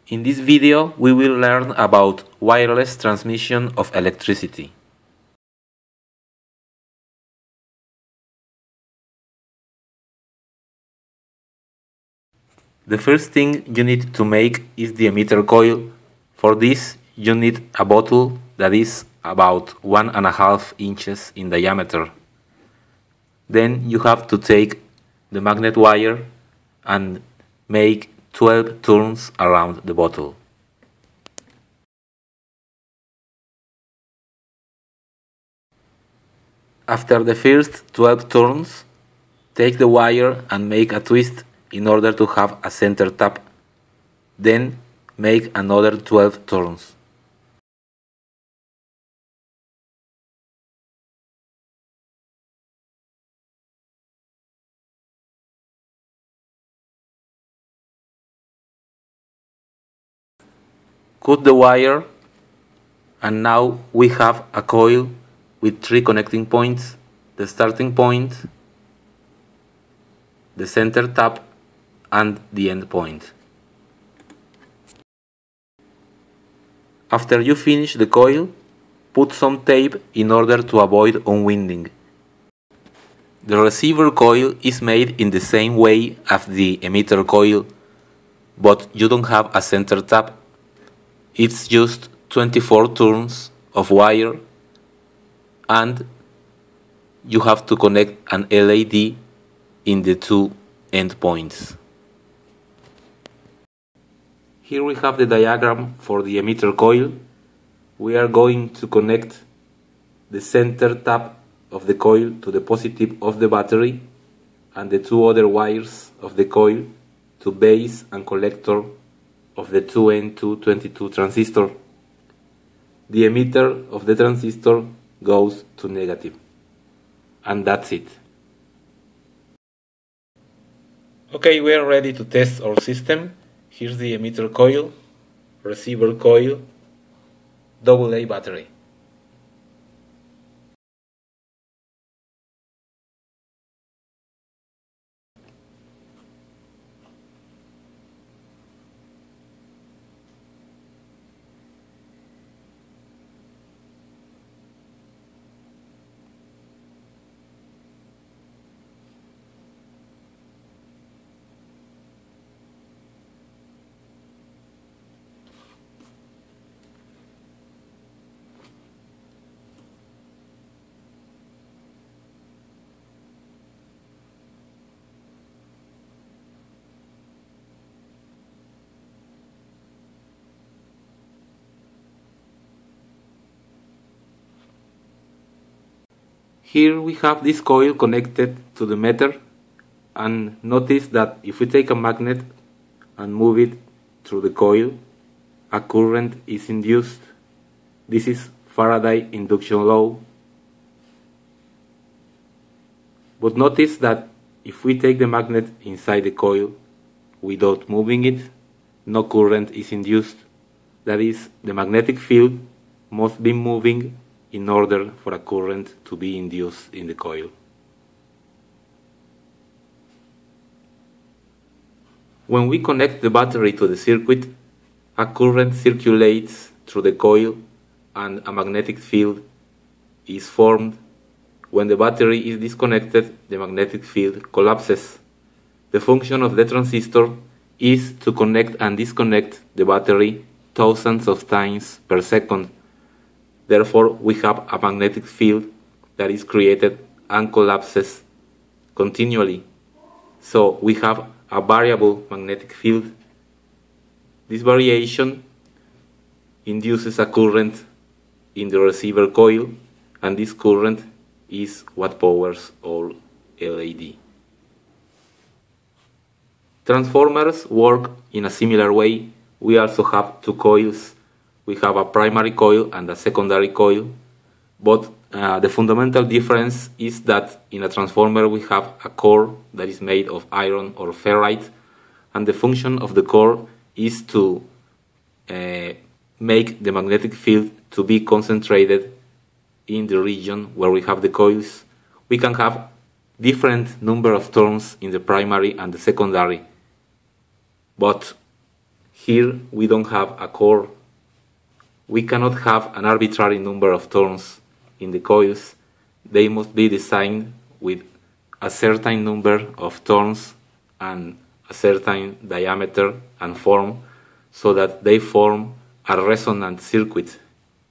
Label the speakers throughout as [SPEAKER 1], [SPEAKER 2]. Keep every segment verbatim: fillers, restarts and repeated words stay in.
[SPEAKER 1] In this video, we will learn about wireless transmission of electricity. The first thing you need to make is the emitter coil. For this, you need a bottle that is about one and a half inches in diameter. Then you have to take the magnet wire and make twelve turns around the bottle. After the first twelve turns, take the wire and make a twist in order to have a center tap. Then make another twelve turns. Cut the wire, and now we have a coil with three connecting points: the starting point, the center tap, and the end point. After you finish the coil, put some tape in order to avoid unwinding. The receiver coil is made in the same way as the emitter coil, but you don't have a center tap. It's just twenty-four turns of wire, and you have to connect an L E D in the two endpoints. Here we have the diagram for the emitter coil. We are going to connect the center tap of the coil to the positive of the battery, and the two other wires of the coil to base and collector of the two N two twenty-two transistor. The emitter of the transistor goes to negative. And that's it. Okay, we are ready to test our system. Here's the emitter coil, receiver coil, double A battery. Here we have this coil connected to the meter, and notice that if we take a magnet and move it through the coil, a current is induced. This is Faraday induction law. But notice that if we take the magnet inside the coil without moving it, no current is induced. That is, the magnetic field must be moving in order for a current to be induced in the coil. When we connect the battery to the circuit, a current circulates through the coil and a magnetic field is formed. When the battery is disconnected, the magnetic field collapses. The function of the transistor is to connect and disconnect the battery thousands of times per second. Therefore, we have a magnetic field that is created and collapses continually. So we have a variable magnetic field. This variation induces a current in the receiver coil, and this current is what powers our L E D. Transformers work in a similar way. We also have two coils. We have a primary coil and a secondary coil, but uh, the fundamental difference is that in a transformer we have a core that is made of iron or ferrite, and the function of the core is to uh, make the magnetic field to be concentrated in the region where we have the coils. We can have different number of turns in the primary and the secondary, but Here we don't have a core. We cannot have an arbitrary number of turns in the coils. They must be designed with a certain number of turns and a certain diameter and form so that they form a resonant circuit.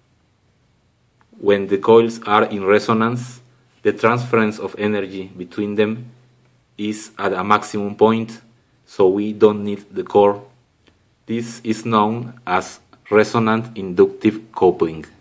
[SPEAKER 1] When the coils are in resonance, the transference of energy between them is at a maximum point, so we don't need the core. This is known as resonant inductive coupling.